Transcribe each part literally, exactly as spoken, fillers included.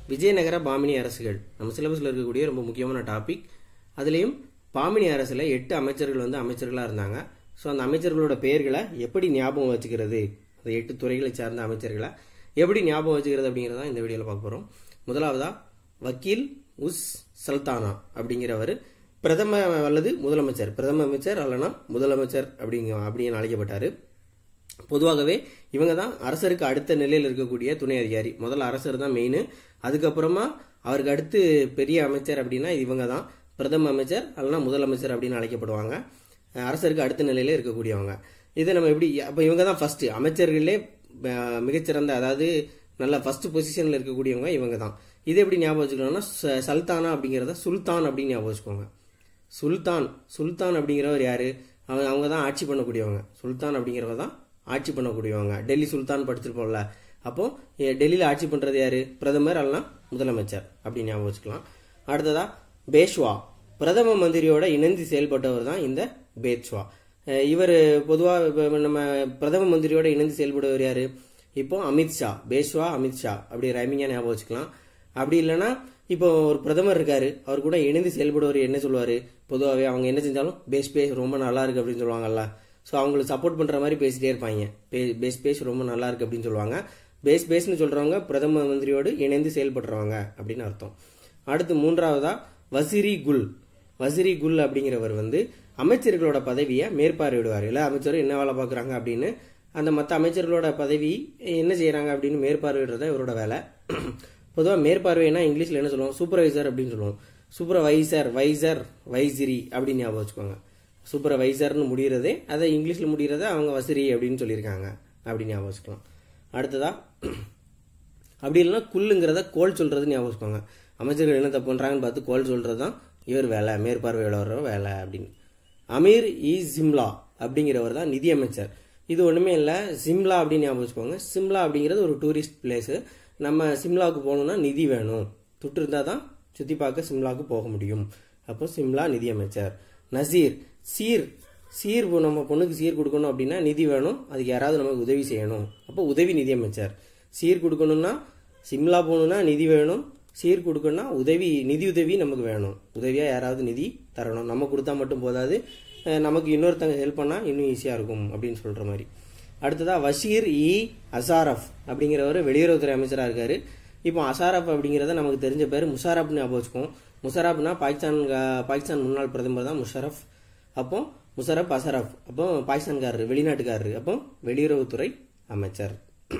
விஜயநகர பாமினி அரசுகள் நம்ம சிலபஸ்ல இருக்கக்கூடிய ரொம்ப முக்கியமான டாபிக். அதுலேயும் பாமினி அரசில் எட்டு அமைச்சர்கள் வந்து அமைச்சர்களாக இருந்தாங்க. ஸோ அந்த அமைச்சர்களோட பெயர்களை எப்படி ஞாபகம் வச்சுக்கிறது, அந்த எட்டு துறைகளை சார்ந்த அமைச்சர்களை எப்படி ஞாபகம் வச்சுக்கிறது அப்படிங்கிறதான் இந்த வீடியோவில் பார்க்க போகிறோம். முதலாவதா வக்கீல் உஸ் சல்தானா அப்படிங்கிறவர் பிரதம அல்லது முதலமைச்சர், பிரதம அமைச்சர் அல்லனா முதலமைச்சர் அப்படிங்க அப்படின்னு அழைக்கப்பட்டார். பொதுவாகவே இவங்க தான் அரசருக்கு அடுத்த நிலையில் இருக்கக்கூடிய துணை அதிகாரி. முதல்ல அரசர் தான் மெயின், அதுக்கப்புறமா அவருக்கு அடுத்து பெரிய அமைச்சர் அப்படின்னா இவங்க தான் பிரதம அமைச்சர் அல்லனா முதலமைச்சர் அப்படின்னு அழைக்கப்படுவாங்க. அரசருக்கு அடுத்த நிலையில இருக்கக்கூடியவங்க. இதை நம்ம எப்படி, அப்போ இவங்க தான் ஃபர்ஸ்ட் அமைச்சர்களே மிகச்சிறந்த, அதாவது நல்ல ஃபர்ஸ்ட் பொசிஷன்ல இருக்கக்கூடியவங்க இவங்க தான். இதை எப்படி ஞாபகம் வச்சுக்கணும்னா சல்தானா அப்படிங்கிறத சுல்தான் அப்படின்னு ஞாபகம் வச்சுக்கோங்க. சுல்தான் சுல்தான் அப்படிங்கிறவர் யாரு, அவங்க அவங்க தான் ஆட்சி பண்ணக்கூடியவங்க. சுல்தான் அப்படிங்கிறவங்க தான் ஆட்சி பண்ணக்கூடியவங்க. டெல்லி சுல்தான் படிச்சிருப்போம்ல, அப்போ டெல்லியில ஆட்சி பண்றது யாரு, பிரதமர் அல்லனா முதலமைச்சர் அப்படின்னு ஞாபகம் வச்சுக்கலாம். அடுத்ததா பேஷ்வா, பிரதம மந்திரியோட இணைந்து செயல்பட்டவர் தான் இந்த பேஷ்வா. இவர் பொதுவாக நம்ம பிரதம மந்திரியோட இணைந்து செயல்படுவர் யாரு, இப்போ அமித்ஷா. பேஷ்வா அமித்ஷா அப்படி ரைமிங்கா ஞாபகம் வச்சுக்கலாம். அப்படி இல்லைன்னா இப்போ ஒரு பிரதமர் இருக்காரு, அவர் கூட இணைந்து செயல்படுவர் என்ன சொல்லுவாரு, பொதுவாகவே அவங்க என்ன செஞ்சாலும் பேஸ் பேஸ் ரொம்ப நல்லா இருக்கு அப்படின்னு சொல்லுவாங்கல்ல. ஸோ அவங்களுக்கு சப்போர்ட் பண்ற மாதிரி பேசிட்டே இருப்பாங்க. பேஸ் பேஸ் ரொம்ப நல்லா இருக்கு அப்படின்னு சொல்லுவாங்க. பேஸ் பேஸ்னு சொல்றவங்க பிரதம மந்திரியோடு இணைந்து செயல்படுறவங்க அப்படின்னு அர்த்தம். அடுத்து மூன்றாவதா வசிரி குல். வசிரி குல் அப்படிங்கிறவர் வந்து அமைச்சர்களோட பதவியை மேற்பார்வையிடுவார். எல்லா அமைச்சரும் என்ன வேலை பார்க்குறாங்க அப்படின்னு அந்த மற்ற அமைச்சர்களோட பதவி என்ன செய்யறாங்க அப்படின்னு மேற்பார்வையிடுறதா இவரோட வேலை. பொதுவாக மேற்பார்வைனா இங்கிலீஷ்ல என்ன சொல்லுவோம், சூப்பர்வைசர் அப்படின்னு சொல்லுவோம். சூப்பர்வைசர் வைசர் வைசிரி அப்படின்னு ஞாபகம் வச்சுக்கோங்க. சூப்பர்வைசர்னு முடிகிறதே அதை இங்கிலீஷ்ல முடிகிறத அவங்க வசிரி அப்படின்னு சொல்லியிருக்காங்க அப்படின்னு ஞாபகம் வச்சுக்கலாம். அடுத்ததா அப்படி இல்லைன்னா குல்லுங்கிறத கோல் சொல்றது ஞாபகம் வச்சுக்கோங்க. அமைச்சர்கள் என்ன தப்பு பண்றாங்கன்னு பார்த்து கோல் சொல்றது தான் இவர் வேலை, மேற்பார்வையாளர் வேலை அப்படின்னு. அமீர் இ சிம்லா அப்படிங்கிறவர் தான் நிதி அமைச்சர். இது ஒண்ணுமே இல்லை, சிம்லா அப்படின்னு ஞாபகம் வச்சுக்கோங்க. சிம்லா அப்படிங்கிறது ஒரு டூரிஸ்ட் பிளேஸ். நம்ம சிம்லாவுக்கு போகணும்னா நிதி வேணும், துட்டு இருந்தா தான் சுத்தி பார்க்க சிம்லாவுக்கு போக முடியும். அப்போ சிம்லா நிதி அமைச்சர். நசீர், சீர் சீர் நம்ம பொண்ணுக்கு சீர் கொடுக்கணும் அப்படின்னா நிதி வேணும், அதுக்கு யாராவது நமக்கு உதவி செய்யணும், அப்போ உதவி நிதி அமைச்சர். சீர் கொடுக்கணும்னா சிம்லா போகணும்னா நிதி வேணும், சீர் கொடுக்கணும்னா உதவி நிதி உதவி நமக்கு வேணும், உதவியா யாராவது நிதி தரணும். நம்ம கொடுத்தா மட்டும் போதாது, நமக்கு இன்னொருத்தங்க ஹெல்ப் பண்ணா இன்னும் ஈஸியா இருக்கும் அப்படின்னு சொல்ற மாதிரி. அடுத்ததா வஷீர் இ அசாரப் அப்படிங்கிறவர் வெளியுறவுத்துறை அமைச்சராக இருக்காரு. இப்போ அசாரப் அப்படிங்கிறத நமக்கு தெரிஞ்ச பேர் முஷாரப்னு ஞாபகம் வச்சுக்கோம். முஷாரப்னா பாகிஸ்தான் பாகிஸ்தான் முன்னாள் பிரதமர் தான் முஷரப். அப்போ முஷரப் அசாரப், அப்போ பாகிஸ்தான்காரரு, வெளிநாட்டுக்காரரு, அப்போ வெளியுறவுத்துறை அமைச்சர்.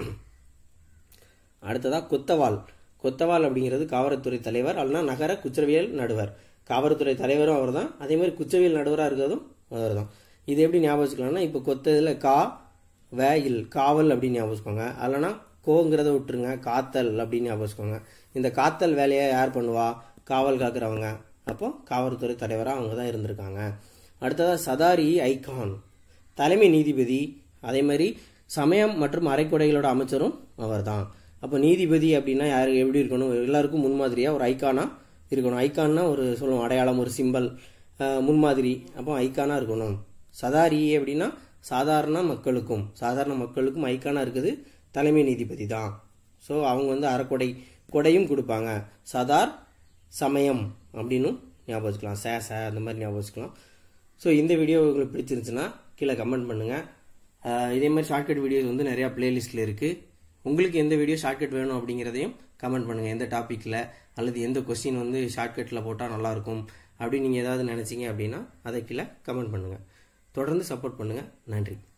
அடுத்ததா கொத்தவால். கொத்தவால் அப்படிங்கிறது காவல்துறை தலைவர் அல்லனா நகர குற்றவியல் நடுவர். காவல்துறை தலைவரும் அவர் தான், அதே மாதிரி குற்றவியல் நடுவராக இருக்கிறதும் அவர் தான். இது எப்படி ஞாபகம் வச்சுக்கலாம்னா இப்போ கொத்ததுல கா வே இல் காவல் அப்படின்னு ஞாபகம் வச்சுக்கோங்க. அல்லனா கோங்கிறத விட்டுருங்க, காத்தல் அப்படின்னு ஞாபகம் வச்சுக்கோங்க. இந்த காத்தல் வேலையை யார் பண்ணுவா, காவல் காக்குறவங்க. அப்போ காவல்துறை தலைவராக அவங்க தான் இருந்திருக்காங்க. அடுத்ததா சதாரி ஐகான், தலைமை நீதிபதி. அதே மாதிரி சமயம் மற்றும் அரைக்கொடைகளோட அமைச்சரும் அவர் தான். அப்போ நீதிபதி அப்படின்னா யாரு எப்படி இருக்கணும், எல்லாருக்கும் முன்மாதிரியா ஒரு ஐகானா இருக்கணும். ஐகான்னா ஒரு சொல்லுவோம் அடையாளம், ஒரு சிம்பல், முன்மாதிரி. அப்போ ஐகானா இருக்கணும். சதாரி அப்படின்னா சாதாரண மக்களுக்கும் சாதாரண மக்களுக்கும் ஐகானா இருக்குது தலைமை நீதிபதி தான். ஸோ அவங்க வந்து அறக்கொடை கொடையும் கொடுப்பாங்க. சதார் சமயம் அப்படின்னு ஞாபகம் வச்சுக்கலாம், சே சே அந்த மாதிரி ஞாபகம் வச்சுக்கலாம். ஸோ இந்த வீடியோ உங்களுக்கு பிடிச்சிருந்துச்சுன்னா கீழே கமெண்ட் பண்ணுங்க. இதே மாதிரி ஷார்ட்கட் வீடியோஸ் வந்து நிறையா பிளேலிஸ்ட்ல இருக்கு. உங்களுக்கு எந்த வீடியோ ஷார்ட்கட் வேணும் அப்படிங்கிறதையும் கமெண்ட் பண்ணுங்க. எந்த டாபிக்ல அல்லது எந்த கொஸ்டின் வந்து ஷார்ட்கட்ல போட்டால் நல்லா இருக்கும் அப்படின்னு நீங்க ஏதாவது நினைச்சீங்க அப்படின்னா அதை கீழே கமெண்ட் பண்ணுங்க. தொடர்ந்து சப்போர்ட் பண்ணுங்க. நன்றி.